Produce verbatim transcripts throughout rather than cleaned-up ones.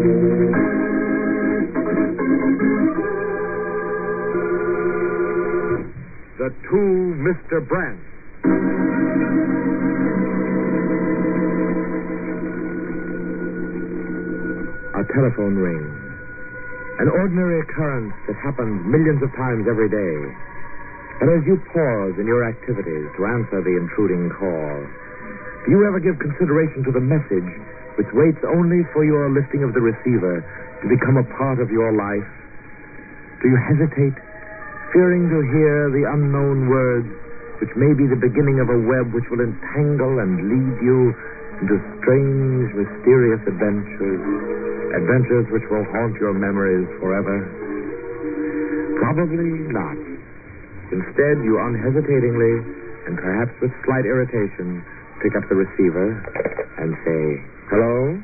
The Two Mister Brants. A telephone rings. An ordinary occurrence that happens millions of times every day. And as you pause in your activities to answer the intruding call, do you ever give consideration to the message which waits only for your lifting of the receiver to become a part of your life? Do you hesitate, fearing to hear the unknown words which may be the beginning of a web which will entangle and lead you into strange, mysterious adventures, adventures which will haunt your memories forever? Probably not. Instead, you unhesitatingly, and perhaps with slight irritation, pick up the receiver and say, hello?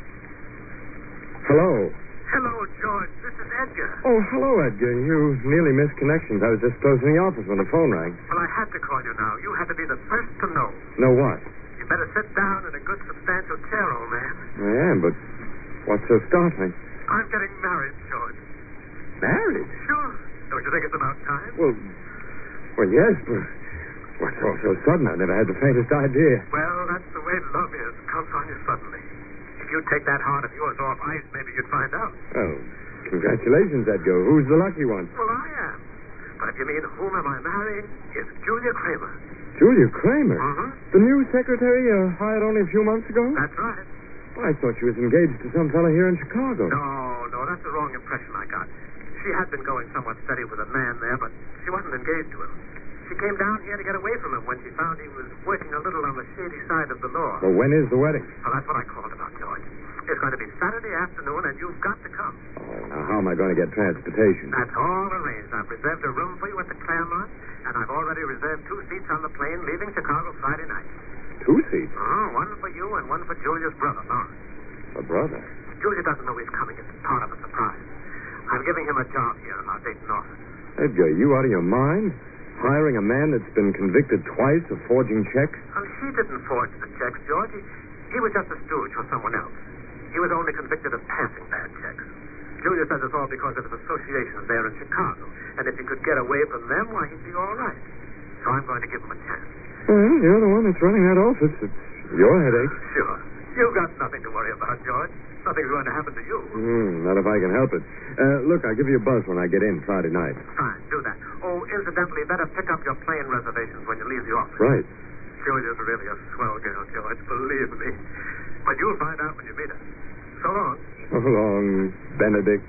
Hello? Hello, George. This is Edgar. Oh, hello, Edgar. You nearly missed connections. I was just closing the office when the phone rang. Well, I had to call you now. You had to be the first to know. Know what? You better sit down in a good, substantial chair, old man. I am, but what's so startling? I'm getting married, George. Married? Sure. Don't you think it's about time? Well, well, yes, but what's all so sudden? I never had the faintest idea. Well, that's the way love is. It comes on you suddenly. If you take that heart of yours off ice, maybe you'd find out. Oh, congratulations, Edgar. Who's the lucky one? Well, I am. But if you mean whom am I marrying, it's Julia Kramer. Julia Kramer? Mm-hmm. The new secretary you hired only a few months ago? That's right. Well, I thought she was engaged to some fellow here in Chicago. No, no, that's the wrong impression I got. She had been going somewhat steady with a man there, but she wasn't engaged to him. She came down here to get away from him when she found he was working a little on the shady side of the law. Well, when is the wedding? Well, that's what I called about, George. It's going to be Saturday afternoon, and you've got to come. Oh, now how am I going to get transportation? That's all arranged. I've reserved a room for you at the Claremont, and I've already reserved two seats on the plane leaving Chicago Friday night. Two seats? Oh, one for you and one for Julia's brother, Lawrence. A brother? Julia doesn't know he's coming. It's part of a surprise. I'm giving him a job here in our Dayton office. Edgar, you out of your mind? Hiring a man that's been convicted twice of forging checks? Oh, she didn't forge the checks, George. He, he was just a stooge for someone else. He was only convicted of passing bad checks. Julia says it's all because of his associations there in Chicago. And if he could get away from them, why, he'd be all right. So I'm going to give him a chance. Well, you're the one that's running that office. It's your headache. Sure. You've got nothing to worry about, George. Nothing's going to happen to you. Mm, not if I can help it. Uh, look, I'll give you a buzz when I get in Friday night. Fine, do that. Oh, incidentally, better pick up your plane reservations when you leave the office. Right. Julia's really a swell girl, George, believe me. But you'll find out when you meet her. So long. So long, Benedict.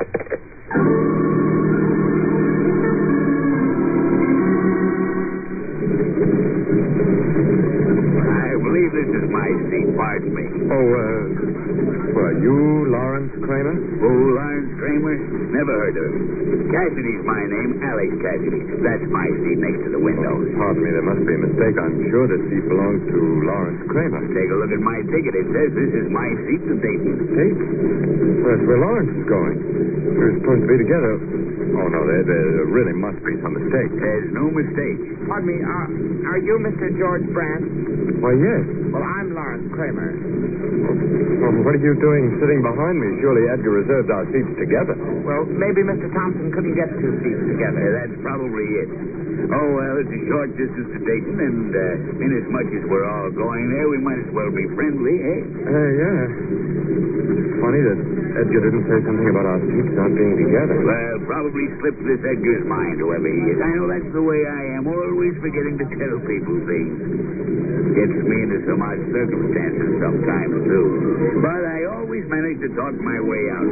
I believe this is my seat. Pardon me. Oh, uh, well, you Lawrence Kramer? Oh, Lawrence Kramer? Never heard of him. Cassidy's my name, Alex Cassidy. That's my seat next to the window. Oh, pardon me, there must be a mistake. I'm sure this seat belongs to Lawrence Kramer. Take a look at my ticket. It says this is my seat to Dayton. Dayton? Well, that's where Lawrence is going. We were supposed to be together. Oh, no, there, there really must be some mistake. There's no mistake. Pardon me, uh, are you Mister George Brant? Why, yes. Well, I'm Lawrence Kramer. Well, what are you doing sitting behind me? Surely Edgar reserved our seats together. Well, maybe Mister Thompson couldn't get two seats together. Yeah, that's probably it. Oh, well, it's a short distance to Dayton, and uh, inasmuch as we're all going there, we might as well be friendly, eh? Uh, yeah. It's funny that Edgar didn't say something about our seats not being together. Well, probably slipped this Edgar's mind, whoever he is. I know that's the way I am, always forgetting to tell people things. Gets me into some odd circumstances sometimes, too. But I always manage to talk my way out.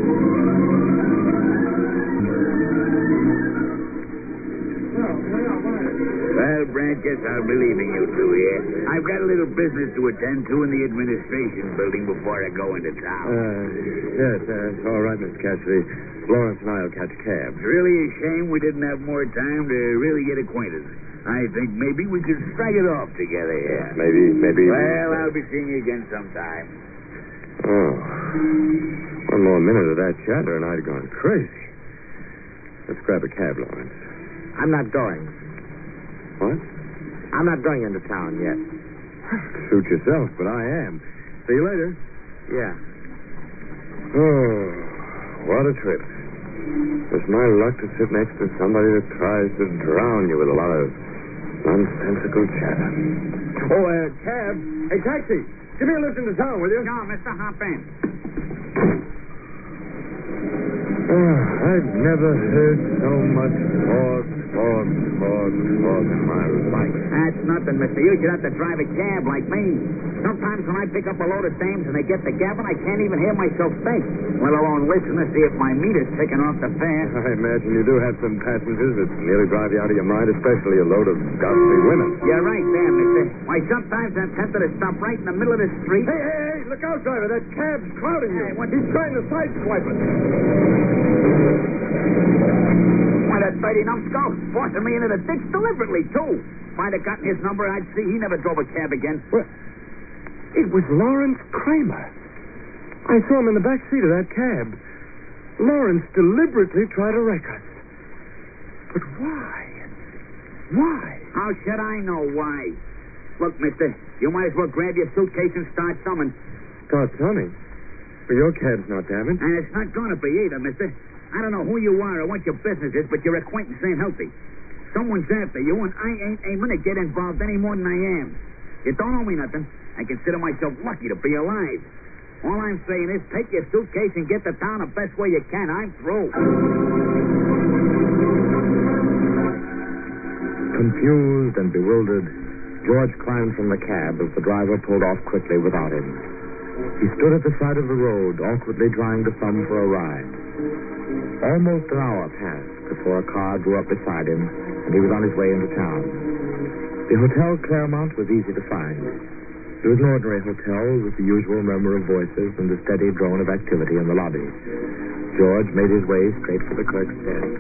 Well, Brant, guess I'll be leaving you two here. I've got a little business to attend to in the administration building before I go into town. Uh, yes, uh, it's all right, Mister Cassidy. Lawrence and I will catch a cab. It's really a shame we didn't have more time to really get acquainted. I think maybe we could strike it off together here. Maybe, maybe... Well, I'll be seeing you again sometime. Oh. One more minute of that chatter and I'd have gone crazy. Let's grab a cab, Lawrence. I'm not going. What? I'm not going into town yet. Suit yourself, but I am. See you later. Yeah. Oh, what a trip. It's my luck to sit next to somebody that tries to drown you with a lot of nonsensical chatter. Oh, uh, cab. Hey, taxi. Give me a lift into town, will you? No, Mister, hop in. Oh, I've never heard so much talk, talk, talk, talk in my life. That's nothing, mister. You should have to drive a cab like me. Sometimes when I pick up a load of dames and they get the gabbing, I can't even hear myself think, let alone listen to see if my meter's ticking off the fare. I imagine you do have some passengers that nearly drive you out of your mind, especially a load of ghastly women. You're right there, mister. Why, sometimes I'm tempted to stop right in the middle of the street. Hey, hey, hey, look out, driver. That cab's crowding you. Hey, what- He's trying to sideswipe us. Why, that dirty numbskull forcing me into the ditch deliberately, too. If I'd have gotten his number, I'd see he never drove a cab again. Well, it was Lawrence Kramer. I saw him in the back seat of that cab. Lawrence deliberately tried to wreck us. But why? Why? How should I know why? Look, mister, you might as well grab your suitcase and start summing. Start coming. But your cab's not damaged. And it's not going to be either, mister. I don't know who you are or what your business is, but your acquaintance ain't healthy. Someone's after you, and I ain't aiming to get involved any more than I am. You don't owe me nothing. I consider myself lucky to be alive. All I'm saying is take your suitcase and get to town the best way you can. I'm through. Confused and bewildered, George climbed from the cab as the driver pulled off quickly without him. He stood at the side of the road, awkwardly trying to thumb for a ride. Almost an hour passed before a car drew up beside him, and he was on his way into town. The Hotel Claremont was easy to find. It was an ordinary hotel with the usual murmur of voices and the steady drone of activity in the lobby. George made his way straight for the clerk's desk.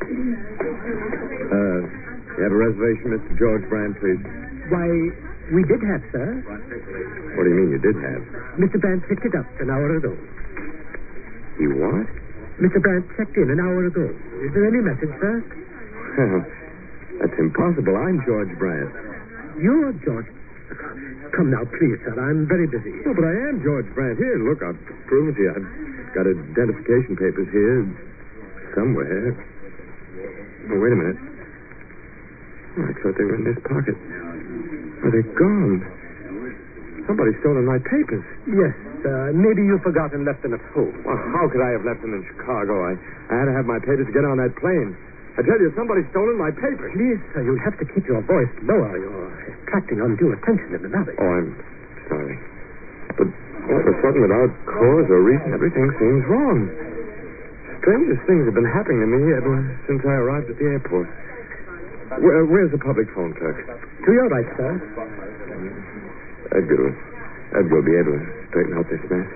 Uh, you have a reservation, Mister George Brant, please? Why, we did have, sir. What do you mean you did have? Mister Brant picked it up an hour ago. He what? Mister Brant checked in an hour ago. Is there any message, sir? Well, that's impossible. I'm George Brant. You're George. Come now, please, sir. I'm very busy. No, but I am George Brant. Here, look, I'll prove it to you. I've got identification papers here somewhere. Oh, wait a minute. Oh, I thought they were in this pocket. Oh, they're gone. Somebody's stolen my papers. Yes, uh, maybe you forgot and left them at home. Well, how could I have left them in Chicago? I, I had to have my papers to get on that plane. I tell you, somebody's stolen my papers. Please, sir, you'll have to keep your voice lower. You're attracting undue attention in the lobby. Oh, I'm sorry. But all of a sudden, without cause or reason, everything seems wrong. Strangest things have been happening to me ever since I arrived at the airport. Where, where's the public phone clerk? To your right, sir. Edgar will, Edgar will be able to straighten out this mess.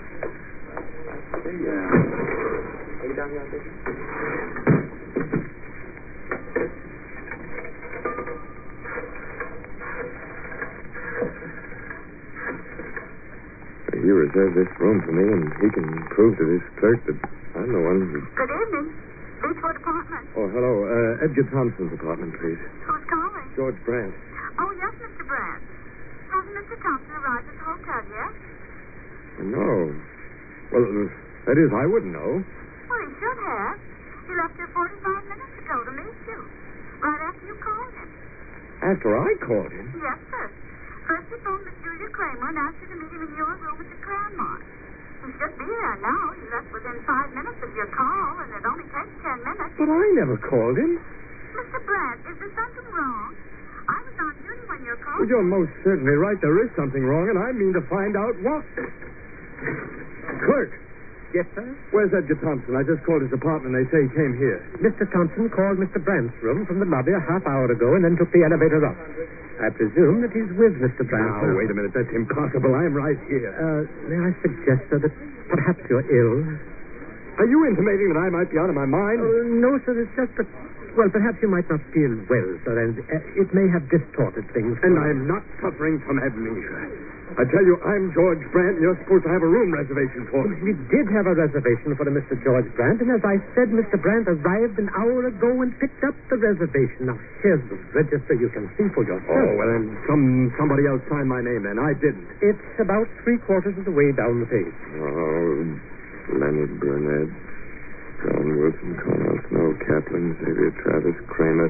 You reserved this room for me, and he can prove to this clerk that I'm the one who... Good evening. Beechwood Apartment. Oh, hello. Uh, Edgar Thompson's apartment, please. Who's calling? George Brant. Oh, yes, Mister Brant. Hasn't Mister Thompson arrived at the hotel yet? No. Well, uh, that is, I wouldn't know. Well, he should have. He left here forty-five minutes ago to meet you. Right after you called him. After I called him? Yes, sir. First he phoned Miss Julia Kramer and asked her to meet him in your room at the Claremont. He should be there now. He left within five minutes of your call, and it only takes ten minutes. But I never called him. Mister Brant, is there something wrong? I was on duty when you called. Well, you're most certainly right. There is something wrong, and I mean to find out what. Clerk. Yes, sir? Where's Edgar Thompson? I just called his apartment. They say he came here. Mister Thompson called Mister Brant's room from the lobby a half hour ago and then took the elevator up. I presume that he's with Mister Brant. Now, wait a minute. That's impossible. I'm right here. Uh, may I suggest, sir, that perhaps you're ill? Are you intimating that I might be out of my mind? Uh, no, sir. It's just that, well, perhaps you might not feel well, sir, and uh, it may have distorted things. And I'm not suffering from amnesia. I tell you, I'm George Brant, and you're supposed to have a room reservation for me. We did have a reservation for a Mister George Brant, and as I said, Mister Brant arrived an hour ago and picked up the reservation. Now, here's the register. You can see for yourself. Oh, well, then some somebody else signed my name then. I didn't. It's about three quarters of the way down the page. Oh, Edward Burnett, John Wilson, Cornell Snow, Kaplan, Xavier Travis, Kramer.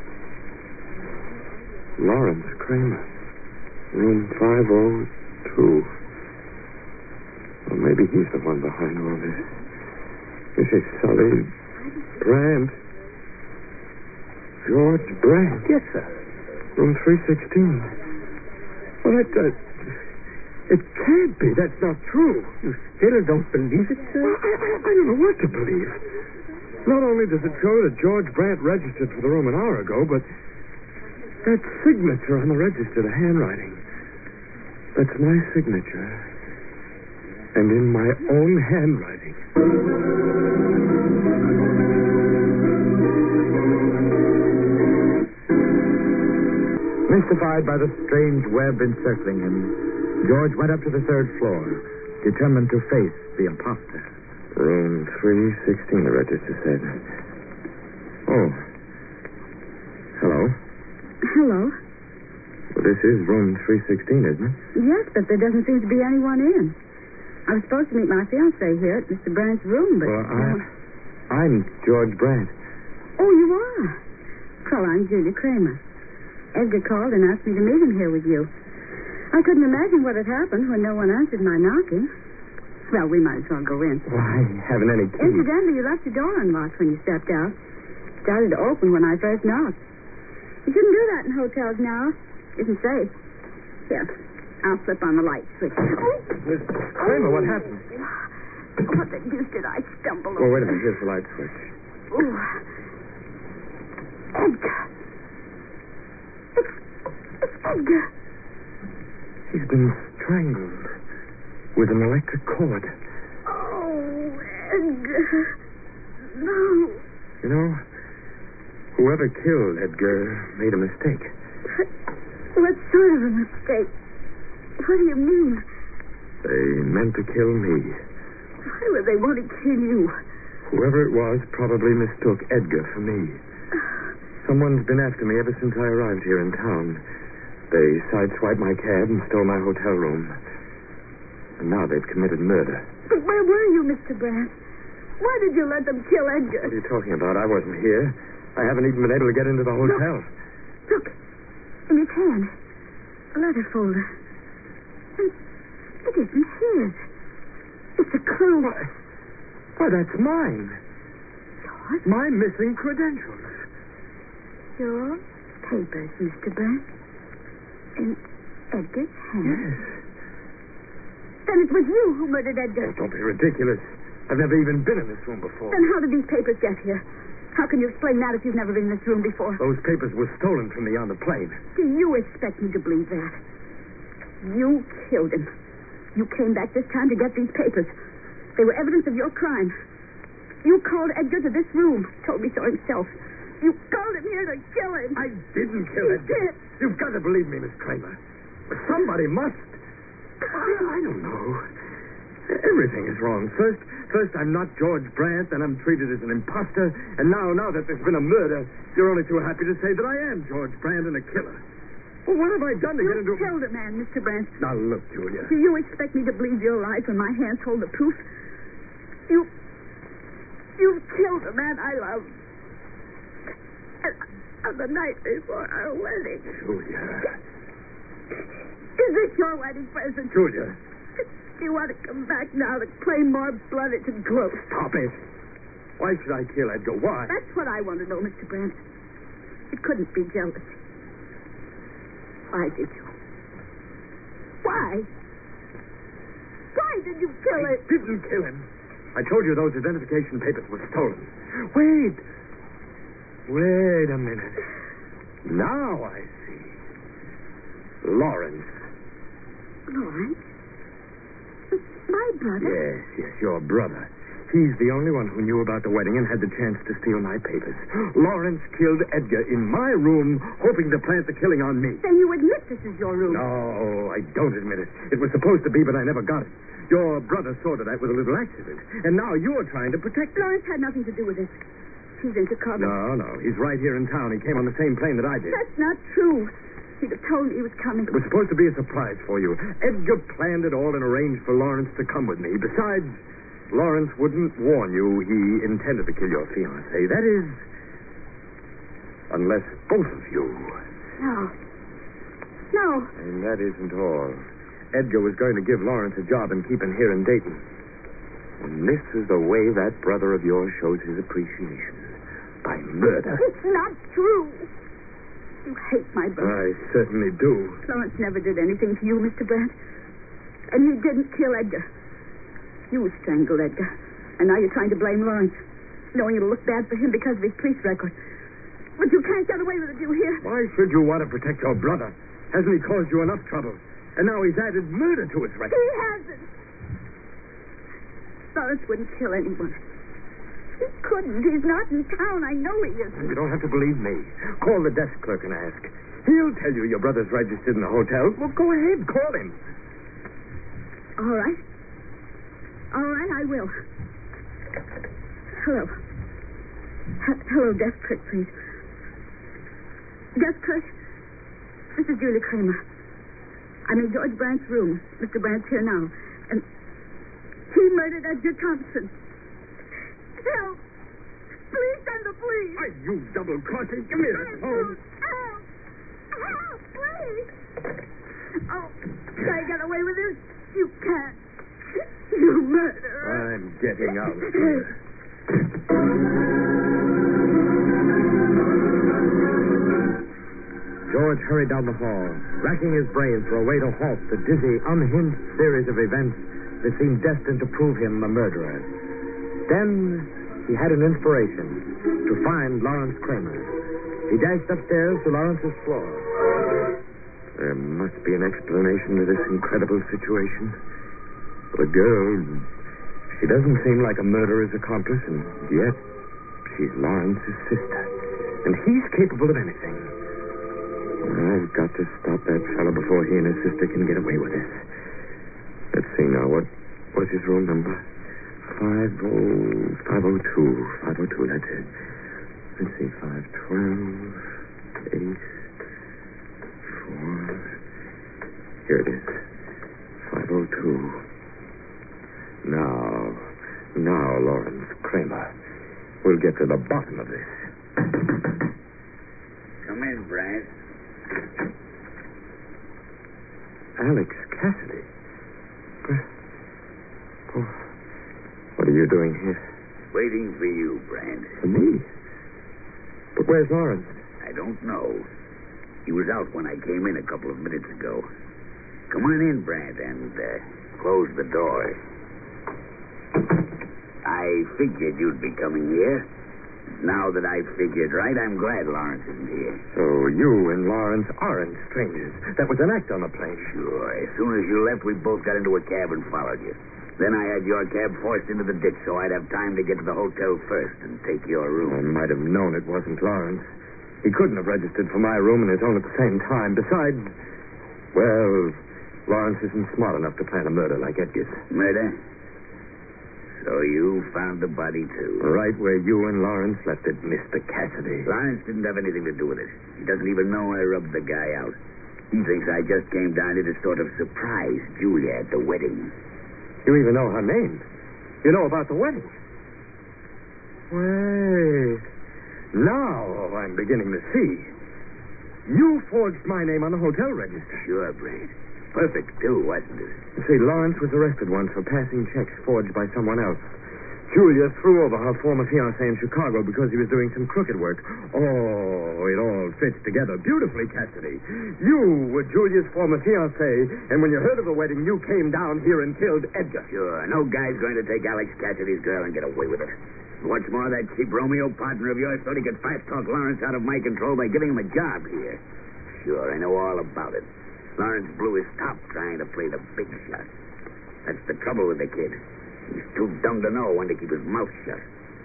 Lawrence Kramer. Room five oh two. Well, maybe he's the one behind all this. This is Sully Brant. George Brant. Yes, sir. Room three sixteen. Well, that, uh, it can't be. That's not true. You still don't believe it, sir? Well, I, I, I don't know what to believe. Not only does it show that George Brant registered for the room an hour ago, but that signature on the register, the handwriting, that's my signature. And in my own handwriting. Mystified by the strange web encircling him, George went up to the third floor, determined to face the imposter. Room three sixteen, the register said. Oh. Hello. Hello. Well, this is room three sixteen, isn't it? Yes, but there doesn't seem to be anyone in. I was supposed to meet my fiancé here at Mister Brant's room, but... Well, I, I'm George Brant. Oh, you are? Well, I'm Julia Kramer. Edgar called and asked me to meet him here with you. I couldn't imagine what had happened when no one answered my knocking. Well, we might as well go in. Well, I haven't any key. Incidentally, you left the door unlocked when you stepped out. It started to open when I first knocked. You shouldn't do that in hotels now. Isn't safe. Here, I'll flip on the light switch. Miss Kramer, what happened? What the deuce did I stumble over? Well, wait a minute. Here's the light switch. Ooh. Edgar. It's, it's Edgar. He's been strangled with an electric cord. Oh, Edgar. No. You know, whoever killed Edgar made a mistake. What sort of a mistake? What do you mean? They meant to kill me. Why would they want to kill you? Whoever it was probably mistook Edgar for me. Someone's been after me ever since I arrived here in town. They sideswiped my cab and stole my hotel room. And now they've committed murder. But where were you, Mister Brant? Why did you let them kill Edgar? What are you talking about? I wasn't here. I haven't even been able to get into the hotel. Look, look in his hand. A letter folder. And it isn't his. It's a clue. Why, why that's mine. Yours? My missing credentials. Your papers, Mister Brant. In Edgar's hand? Yes. Then it was you who murdered Edgar. Oh, don't be ridiculous. I've never even been in this room before. Then how did these papers get here? How can you explain that if you've never been in this room before? Those papers were stolen from me on the plane. Do you expect me to believe that? You killed him. You came back this time to get these papers. They were evidence of your crime. You called Edgar to this room. Told me so himself. You called him here to kill him. I didn't kill You Edgar. did. You've got to believe me, Miss Kramer. Somebody must. I, I don't know. Everything is wrong. First, first I'm not George Brant, and I'm treated as an imposter. And now, now that there's been a murder, you're only too happy to say that I am George Brant and a killer. Well, what have I done to You get into... killed a man, Mister Brant. Now, look, Julia. Do you expect me to believe your lies when my hands hold the proof? You... You killed a man I love. And on the night before our wedding. Julia. Is this your wedding present? Julia. Do you want to come back now to claim more blood? It's gross. Stop it. Why should I kill Edgar? Why? That's what I want to know, Mister Brant. It couldn't be jealousy. Why did you? Why? Why did you kill I it? didn't kill him. I told you those identification papers were stolen. Wait. Wait a minute. Now I see. Lawrence. Lawrence? My brother? Yes, yes, your brother. He's the only one who knew about the wedding and had the chance to steal my papers. Lawrence killed Edgar in my room, hoping to plant the killing on me. Then you admit this is your room? No, I don't admit it. It was supposed to be, but I never got it. Your brother saw to that with a little accident. And now you're trying to protect me. Lawrence had nothing to do with this. He's in Chicago. No, no. He's right here in town. He came on the same plane that I did. That's not true. He'd have told me he was coming. It was supposed to be a surprise for you. Edgar planned it all and arranged for Lawrence to come with me. Besides, Lawrence wouldn't warn you he intended to kill your fiancée. That is, unless both of you. No. No. And that isn't all. Edgar was going to give Lawrence a job and keep him here in Dayton. And this is the way that brother of yours shows his appreciation. By murder. It's not true. You hate my brother. I certainly do. Lawrence never did anything to you, Mister Brant. And he didn't kill Edgar. You strangled Edgar. And now you're trying to blame Lawrence, knowing it'll look bad for him because of his police record. But you can't get away with it, you hear? Why should you want to protect your brother? Hasn't he caused you enough trouble? And now he's added murder to his record. He hasn't. Lawrence wouldn't kill anyone. He couldn't. He's not in town. I know he isn't. You don't have to believe me. Call the desk clerk and ask. He'll tell you your brother's registered in the hotel. Well, go ahead. Call him. All right. All right, I will. Hello. H- hello, desk clerk, please. Desk clerk, this is Julia Kramer. I'm in George Brant's room. Mister Brant's here now. And he murdered Edgar Thompson. Help! Please send the police. Why, you double-crossing. Give me that phone. Help! Help, please! Oh, can I get away with this? You can't. You murderer. I'm getting out of here. George hurried down the hall, racking his brains for a way to halt the dizzy, unhinged series of events that seemed destined to prove him the murderer. Then he had an inspiration to find Lawrence Kramer. He dashed upstairs to Lawrence's floor. There must be an explanation to this incredible situation. The girl, she doesn't seem like a murderer's accomplice, and yet she's Lawrence's sister. And he's capable of anything. I've got to stop that fellow before he and his sister can get away with this. Let's see now. What what's his room number? Five oh five oh two. Five oh two, that's it. Let's see, five twelve, eight, four. Here it is. Five oh two. Now, now, Lawrence Kramer. We'll get to the bottom of this. Come in, Brant. Alex Cassidy. Oh, what are you doing here? Waiting for you, Brant. For me? But where's Lawrence? I don't know. He was out when I came in a couple of minutes ago. Come on in, Brant, and uh, close the door. I figured you'd be coming here. Now that I've figured right, I'm glad Lawrence isn't here. So you and Lawrence aren't strangers. That was an act on the plane. Sure. As soon as you left, we both got into a cab and followed you. Then I had your cab forced into the ditch so I'd have time to get to the hotel first and take your room. I might have known it wasn't Lawrence. He couldn't have registered for my room and his own at the same time. Besides, well, Lawrence isn't smart enough to plan a murder like Edgar's. Murder? So you found the body, too? Right where you and Lawrence left it, Mister Cassidy. Lawrence didn't have anything to do with it. He doesn't even know I rubbed the guy out. He thinks I just came down here to sort of surprise Julia at the wedding. You even know her name. You know about the wedding. Wait. Now I'm beginning to see. You forged my name on the hotel register. Sure, Brant. Perfect, too, wasn't it? You see, Lawrence was arrested once for passing checks forged by someone else. Julia threw over her former fiancé in Chicago because he was doing some crooked work. Oh, it all fits together beautifully, Cassidy. You were Julia's former fiancé, and when you heard of the wedding, you came down here and killed Edgar. Sure. No guy's going to take Alex Cassidy's girl and get away with it. What's more, that cheap Romeo partner of yours thought he could fast-talk Lawrence out of my control by giving him a job here. Sure, I know all about it. Lawrence blew his top trying to play the big shot. That's the trouble with the kid. He's too dumb to know when to keep his mouth shut.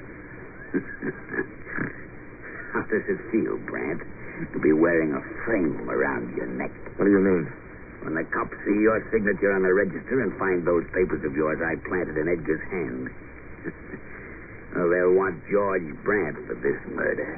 How does it feel, Brant, to be wearing a frame around your neck? What do you mean? When the cops see your signature on the register and find those papers of yours I planted in Edgar's hand. Well, they'll want George Brant for this murder.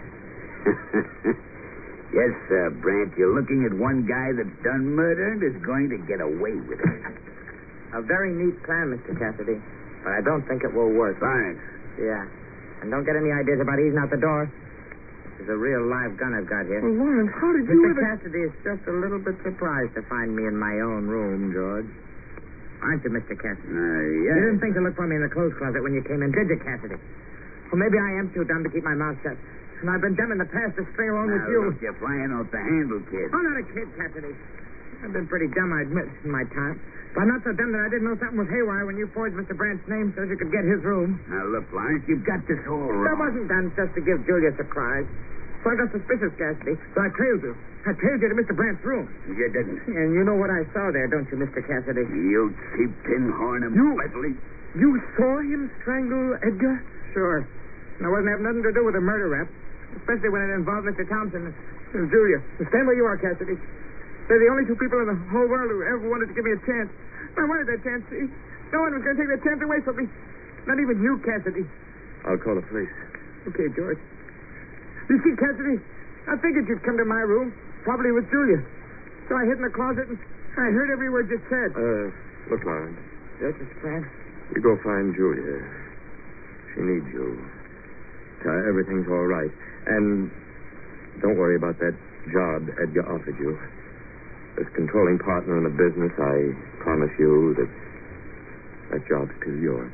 Yes, sir, Brant, you're looking at one guy that's done murder and is going to get away with it. A very neat plan, Mister Cassidy. but I don't think it will work. Thanks. Yeah. And don't get any ideas about easing out the door. This is a real live gun I've got here. Well, Lawrence, how did you Mister ever... Cassidy is just a little bit surprised to find me in my own room, George. Aren't you, Mister Cassidy? Uh, You yeah. didn't think to look for me in the clothes closet when you came in, did you, Cassidy? Well, maybe I am too dumb to keep my mouth shut. And I've been dumb in the past to string along Now, with you. look, you're flying off the handle, kid. I'm not a kid, Cassidy. I've been pretty dumb, I admit, in my time. But I'm not so dumb that I didn't know something was haywire when you forged Mister Brant's name so you could get his room. Now, look, Lawrence, you've got this all wrong. That wasn't done just to give Julia a surprise. So I got suspicious, Cassidy. So I trailed you. I trailed you to Mister Brant's room. You didn't. And you know what I saw there, don't you, Mister Cassidy? You cheap tin horn and You- Wesley. You saw him strangle Edgar? Sure. And I wasn't having nothing to do with a murder rap, especially when it involved Mister Thompson and Julia. Stand where you are, Cassidy. They're the only two people in the whole world who ever wanted to give me a chance. I wanted that chance, see? No one was going to take that chance away from me. Not even you, Cassidy. I'll call the police. Okay, George. You see, Cassidy, I figured you'd come to my room, probably with Julia. So I hid in the closet and I heard every word you said. Uh, look, Lawrence. Yes, Mister Brant? You go find Julia. She needs you. Tell her everything's all right. And don't worry about that job Edgar offered you. As controlling partner in the business, I promise you that that job's still yours.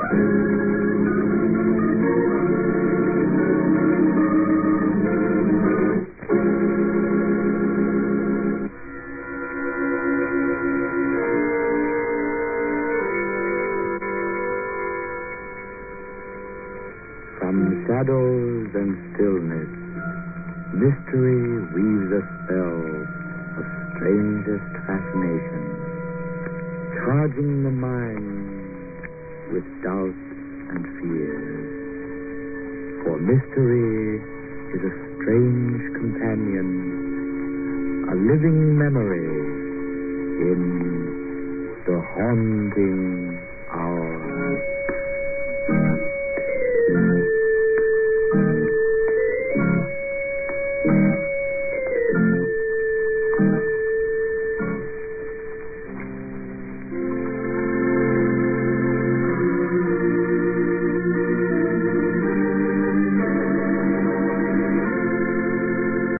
From shadows and stillness, mystery weaves a spell of strangest fascination, charging the mind with doubt and fear. For mystery is a strange companion, a living memory in the haunting hour.